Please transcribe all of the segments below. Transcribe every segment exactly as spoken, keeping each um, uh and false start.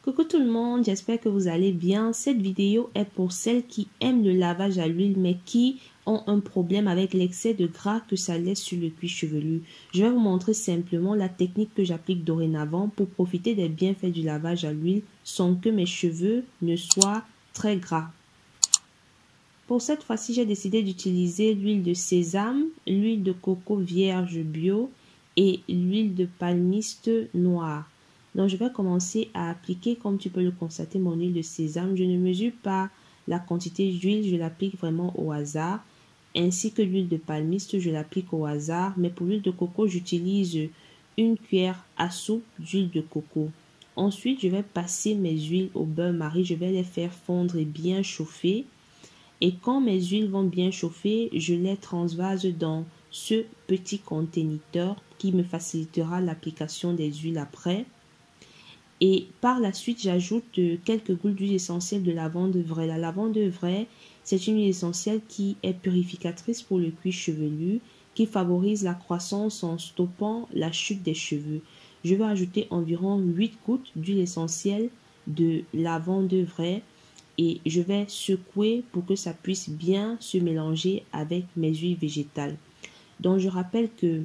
Coucou tout le monde, j'espère que vous allez bien. Cette vidéo est pour celles qui aiment le lavage à l'huile mais qui ont un problème avec l'excès de gras que ça laisse sur le cuir chevelu. Je vais vous montrer simplement la technique que j'applique dorénavant pour profiter des bienfaits du lavage à l'huile sans que mes cheveux ne soient très gras. Pour cette fois-ci, j'ai décidé d'utiliser l'huile de sésame, l'huile de coco vierge bio et l'huile de palmiste noire. Donc, je vais commencer à appliquer, comme tu peux le constater, mon huile de sésame. Je ne mesure pas la quantité d'huile, je l'applique vraiment au hasard. Ainsi que l'huile de palmiste, je l'applique au hasard. Mais pour l'huile de coco, j'utilise une cuillère à soupe d'huile de coco. Ensuite, je vais passer mes huiles au beurre-marie. Je vais les faire fondre et bien chauffer. Et quand mes huiles vont bien chauffer, je les transvase dans ce petit conteneur qui me facilitera l'application des huiles après. Et par la suite, j'ajoute quelques gouttes d'huile essentielle de lavande vraie. La lavande vraie, c'est une huile essentielle qui est purificatrice pour le cuir chevelu, qui favorise la croissance en stoppant la chute des cheveux. Je vais ajouter environ huit gouttes d'huile essentielle de lavande vraie et je vais secouer pour que ça puisse bien se mélanger avec mes huiles végétales. Donc, je rappelle que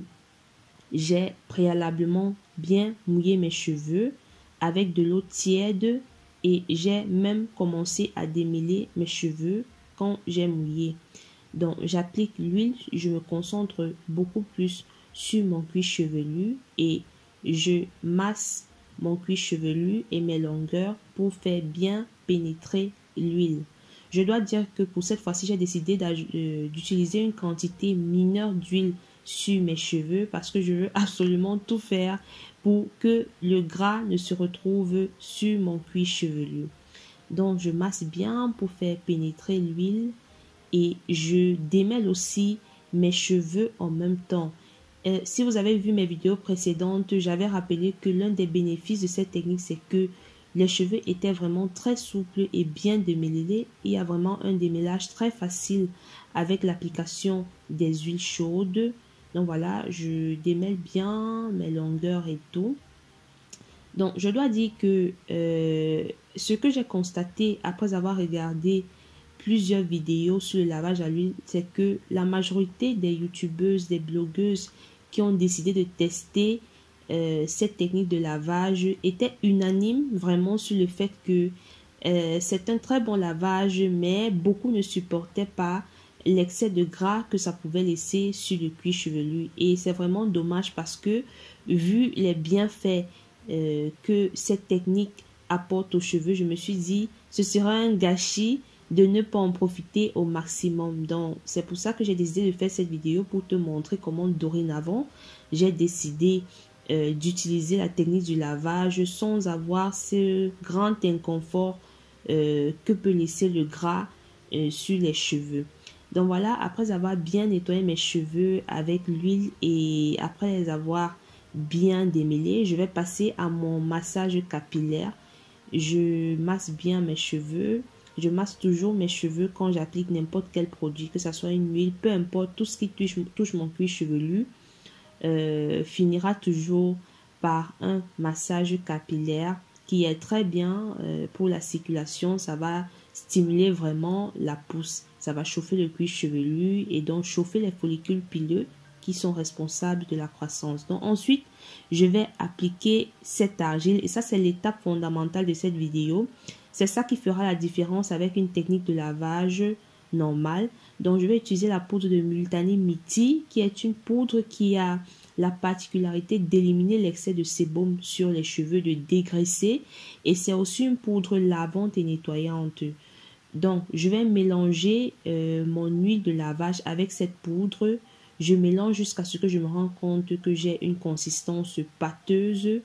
j'ai préalablement bien mouillé mes cheveux avec de l'eau tiède et j'ai même commencé à démêler mes cheveux quand j'ai mouillé. Donc, j'applique l'huile, je me concentre beaucoup plus sur mon cuir chevelu et je masse mon cuir chevelu et mes longueurs pour faire bien pénétrer l'huile. Je dois dire que pour cette fois-ci, j'ai décidé d'utiliser une quantité mineure d'huile sur mes cheveux parce que je veux absolument tout faire pour que le gras ne se retrouve sur mon cuir chevelu. Donc, je masse bien pour faire pénétrer l'huile et je démêle aussi mes cheveux en même temps. Euh, si vous avez vu mes vidéos précédentes, j'avais rappelé que l'un des bénéfices de cette technique, c'est que les cheveux étaient vraiment très souples et bien démêlés. Il y a vraiment un démêlage très facile avec l'application des huiles chaudes. Donc voilà, je démêle bien mes longueurs et tout. Donc, je dois dire que euh, ce que j'ai constaté après avoir regardé plusieurs vidéos sur le lavage à l'huile, c'est que la majorité des youtubeuses, des blogueuses qui ont décidé de tester euh, cette technique de lavage étaient unanimes vraiment sur le fait que euh, c'est un très bon lavage, mais beaucoup ne supportaient pas l'excès de gras que ça pouvait laisser sur le cuir chevelu. Et c'est vraiment dommage parce que vu les bienfaits euh, que cette technique apporte aux cheveux, je me suis dit ce sera un gâchis de ne pas en profiter au maximum. Donc, c'est pour ça que j'ai décidé de faire cette vidéo pour te montrer comment dorénavant, j'ai décidé euh, d'utiliser la technique du lavage sans avoir ce grand inconfort euh, que peut laisser le gras euh, sur les cheveux. Donc voilà, après avoir bien nettoyé mes cheveux avec l'huile et après les avoir bien démêlés, je vais passer à mon massage capillaire. Je masse bien mes cheveux. Je masse toujours mes cheveux quand j'applique n'importe quel produit, que ce soit une huile, peu importe, tout ce qui touche, touche mon cuir chevelu euh, finira toujours par un massage capillaire qui est très bien euh, pour la circulation. Ça va stimuler vraiment la pousse, ça va chauffer le cuir chevelu et donc chauffer les follicules pileux qui sont responsables de la croissance. Donc ensuite, je vais appliquer cette argile et ça c'est l'étape fondamentale de cette vidéo. C'est ça qui fera la différence avec une technique de lavage normale. Donc, je vais utiliser la poudre de Multani Miti, qui est une poudre qui a la particularité d'éliminer l'excès de sébum sur les cheveux, de dégraisser. Et c'est aussi une poudre lavante et nettoyante. Donc, je vais mélanger euh, mon huile de lavage avec cette poudre. Je mélange jusqu'à ce que je me rende compte que j'ai une consistance pâteuse.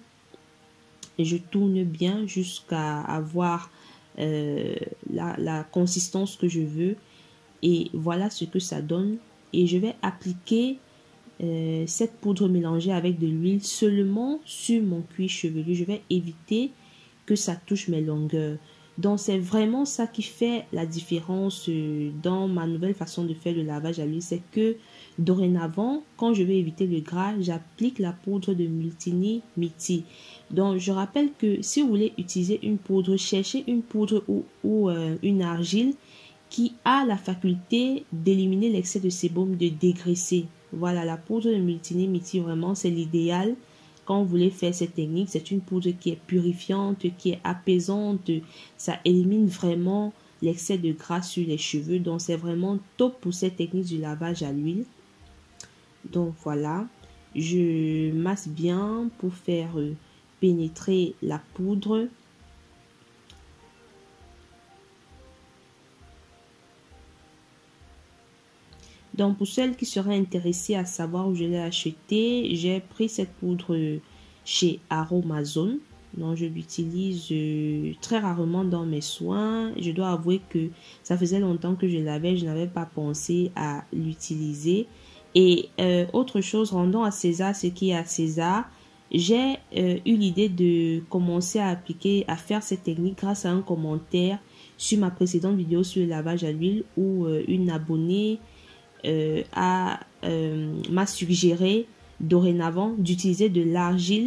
Et je tourne bien jusqu'à avoir euh, la, la consistance que je veux. Et voilà ce que ça donne. Et je vais appliquer euh, cette poudre mélangée avec de l'huile seulement sur mon cuir chevelu. Je vais éviter que ça touche mes longueurs. Donc, c'est vraiment ça qui fait la différence euh, dans ma nouvelle façon de faire le lavage à l'huile. C'est que dorénavant, quand je veux éviter le gras, j'applique la poudre de Multini Miti. Donc, je rappelle que si vous voulez utiliser une poudre, cherchez une poudre ou, ou euh, une argile qui a la faculté d'éliminer l'excès de sébum, de dégraisser. Voilà, la poudre de Multini Miti, vraiment, c'est l'idéal. Quand vous voulez faire cette technique, c'est une poudre qui est purifiante, qui est apaisante. Ça élimine vraiment l'excès de gras sur les cheveux. Donc, c'est vraiment top pour cette technique du lavage à l'huile. Donc, voilà. Je masse bien pour faire pénétrer la poudre. Donc, pour celles qui seraient intéressées à savoir où je l'ai acheté, j'ai pris cette poudre chez Aromazone. Donc, je l'utilise euh, très rarement dans mes soins. Je dois avouer que ça faisait longtemps que je l'avais. Je n'avais pas pensé à l'utiliser. Et euh, autre chose, rendons à César ce qui est à César. J'ai euh, eu l'idée de commencer à appliquer, à faire cette technique grâce à un commentaire sur ma précédente vidéo sur le lavage à l'huile où euh, une abonnée Euh, a, euh, m'a suggéré dorénavant d'utiliser de l'argile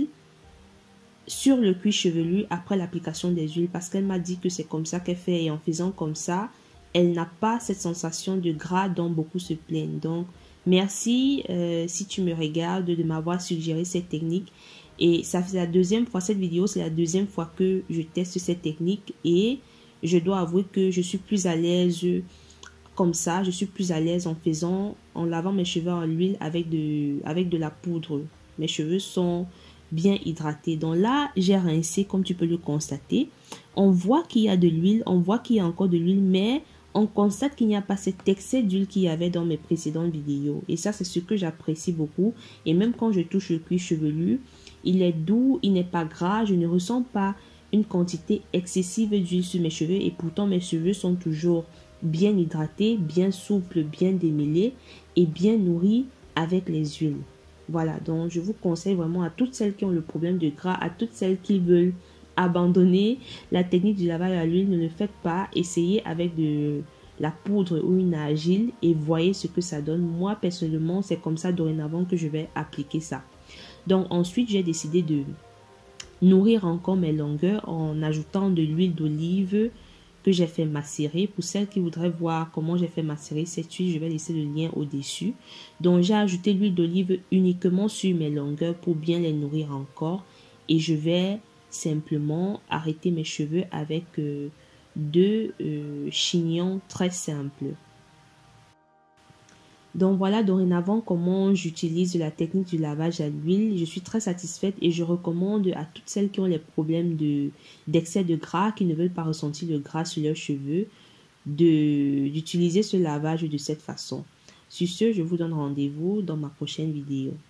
sur le cuir chevelu après l'application des huiles parce qu'elle m'a dit que c'est comme ça qu'elle fait et en faisant comme ça, elle n'a pas cette sensation de gras dont beaucoup se plaignent. Donc, merci euh, si tu me regardes de m'avoir suggéré cette technique. Et ça fait la deuxième fois, cette vidéo, c'est la deuxième fois que je teste cette technique et je dois avouer que je suis plus à l'aise comme ça, je suis plus à l'aise en faisant, en lavant mes cheveux en huile avec de, avec de la poudre. Mes cheveux sont bien hydratés. Donc là, j'ai rincé comme tu peux le constater. On voit qu'il y a de l'huile, on voit qu'il y a encore de l'huile, mais on constate qu'il n'y a pas cet excès d'huile qu'il y avait dans mes précédentes vidéos. Et ça, c'est ce que j'apprécie beaucoup. Et même quand je touche le cuir chevelu, il est doux, il n'est pas gras, je ne ressens pas une quantité excessive d'huile sur mes cheveux. Et pourtant, mes cheveux sont toujours bien hydraté, bien souple, bien démêlé et bien nourri avec les huiles. Voilà, donc je vous conseille vraiment à toutes celles qui ont le problème de gras, à toutes celles qui veulent abandonner la technique du lavage à l'huile, ne le faites pas. Essayez avec de la poudre ou une argile et voyez ce que ça donne. Moi, personnellement, c'est comme ça dorénavant que je vais appliquer ça. Donc ensuite, j'ai décidé de nourrir encore mes longueurs en ajoutant de l'huile d'olive que j'ai fait macérer. Pour celles qui voudraient voir comment j'ai fait macérer cette huile, je vais laisser le lien au-dessus. Donc, j'ai ajouté l'huile d'olive uniquement sur mes longueurs pour bien les nourrir encore. Et je vais simplement arrêter mes cheveux avec euh, deux euh, chignons très simples. Donc voilà dorénavant comment j'utilise la technique du lavage à l'huile. Je suis très satisfaite et je recommande à toutes celles qui ont les problèmes de, d'excès de gras, qui ne veulent pas ressentir le gras sur leurs cheveux, de, d'utiliser ce lavage de cette façon. Sur ce, je vous donne rendez-vous dans ma prochaine vidéo.